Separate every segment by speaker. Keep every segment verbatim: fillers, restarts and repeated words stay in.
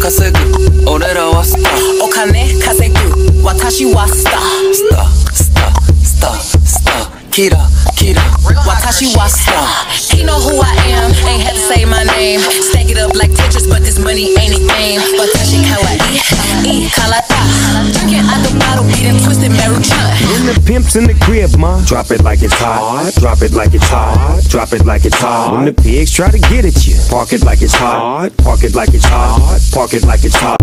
Speaker 1: 稼ぐ俺らはスター
Speaker 2: お金稼ぐ私はスター
Speaker 1: スタースタースタースターキラキラ
Speaker 2: 私はスター He know who I am, ain't have to say my name Stack it up like Tetris, but this money ain't a game 私かわいい、いい体 Drinking out the bottle, eating twisted Maruchan
Speaker 3: When the pimp's in the crib, ma, drop it like it's hot. Drop it like it's hot. Drop it like it's hot. When the pigs try to get at you, park it like it's hot. Park it like it's hot. Park it like it's hot.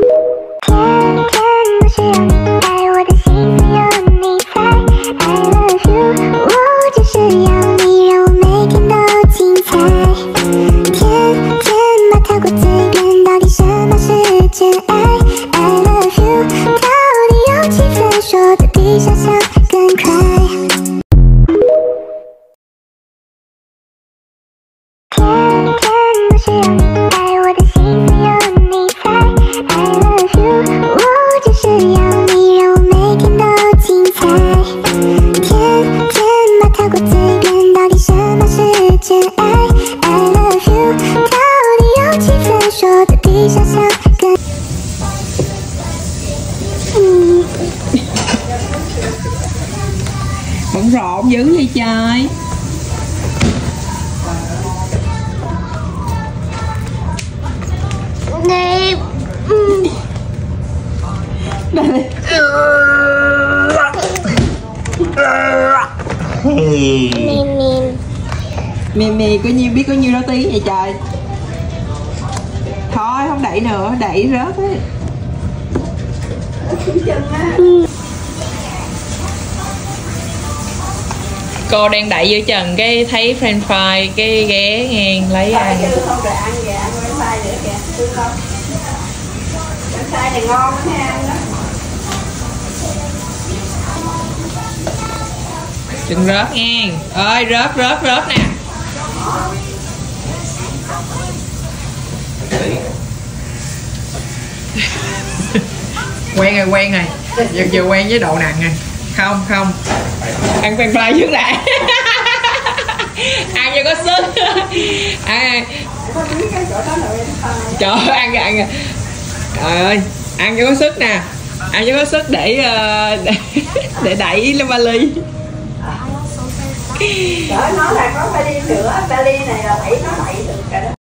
Speaker 4: Bận rộn dữ vậy trời.
Speaker 5: Nè.
Speaker 4: Mì mì có nhiêu biết có nhiêu đó tí vậy trời. Thôi không đẩy nữa, đẩy rớt ấy. Cô đang đẩy giữa chừng cái thấy french fry cái ghé ngang lấy ăn.
Speaker 6: Không rồi ăn về ăn french fry nữa kìa, thương không? French fry này ngon lắm ha ăn đó.
Speaker 4: Đừng rớt ngang. Ơi rớt rớt rớt nè. Quen rồi quen rồi. Giờ giờ quen với độ nặng rồi. Không không. Ăn french fry trước đã. Ăn cho có sức. Ăn. Trời ơi ăn kìa ăn kìa. Trời ơi ăn cho có sức nè. Ăn cho có sức để để, để đẩy lên vali.
Speaker 6: Trời ơi, nói là có vali nữa, vali này là đẩy nó đẩy được rồi đó.